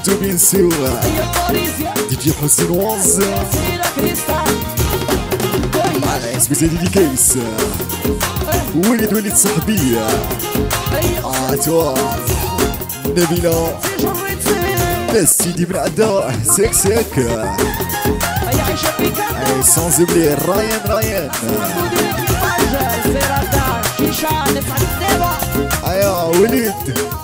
نموتو بين سوا دي جي حسين واز على اسم ديديكيس وليد صاحبية عطوا نبيلة سيدي بن عدا سيك سانز اوبلي رايان ايوا وليد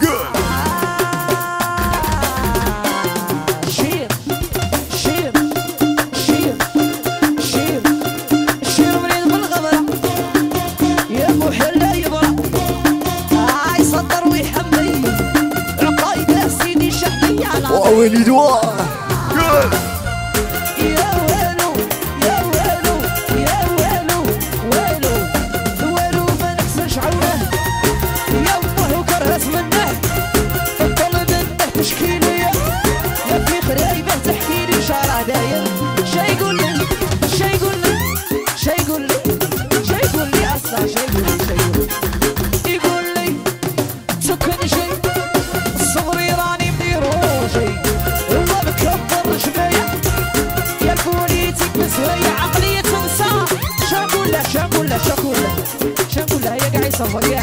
وليد واه يا ويلو يا ويلو يا ويلو ويلو ويلو ما نحسنش عونه يا الله كرهت منه الطلب انه تشكيلية يا في خرايبه تحكي لي شارع داير شي يقول لي شي يقول لي شي يقول لي شي يقول لي اصلا شي يقول لي شي يقول لي سكن شي صغري راني مديرو شي والله بكبر شبايا يا البوليتيك مسوية عقلية تنسى شاكولا شاكولا شاكولا شاكولا يا قاعد يصفر يا